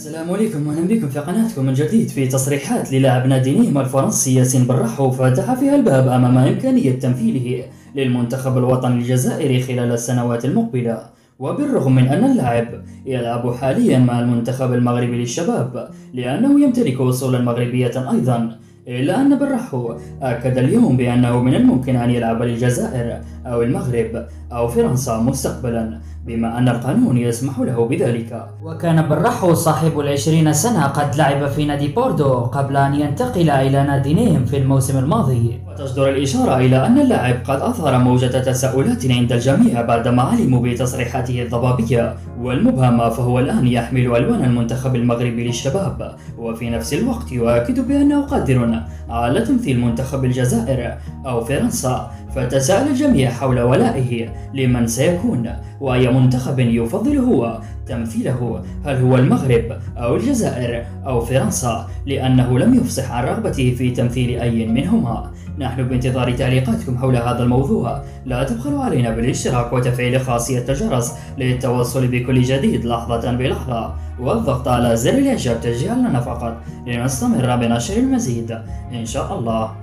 السلام عليكم واهلا بكم في قناتكم من جديد. في تصريحات للاعب نادي نيم الفرنسي ياسين برحو فتح فيها الباب امام امكانيه تمثيله للمنتخب الوطني الجزائري خلال السنوات المقبله، وبالرغم من ان اللاعب يلعب حاليا مع المنتخب المغربي للشباب لانه يمتلك اصولا مغربيه ايضا، إلا أن برحو أكد اليوم بأنه من الممكن أن يلعب للجزائر أو المغرب أو فرنسا مستقبلا، بما أن القانون يسمح له بذلك. وكان برحو صاحب ال20 سنة قد لعب في نادي بوردو قبل أن ينتقل إلى نادي نيم في الموسم الماضي. وتصدر الإشارة إلى أن اللاعب قد أثار موجة تساؤلات عند الجميع بعدما علموا بتصريحاته الضبابية والمبهمة، فهو الآن يحمل ألوان المنتخب المغربي للشباب، وفي نفس الوقت يؤكد بأنه قادر على تمثيل منتخب الجزائر أو فرنسا. فتساءل الجميع حول ولائه لمن سيكون وأي منتخب يفضل هو تمثيله، هل هو المغرب أو الجزائر أو فرنسا، لأنه لم يفصح عن رغبته في تمثيل أي منهما. نحن بانتظار تعليقاتكم حول هذا الموضوع، لا تبخلوا علينا بالاشتراك وتفعيل خاصية الجرس للتوصل بكل جديد لحظة بلحظة، والضغط على زر الإعجاب تشجيعا لنا فقط لنستمر بنشر المزيد إن شاء الله.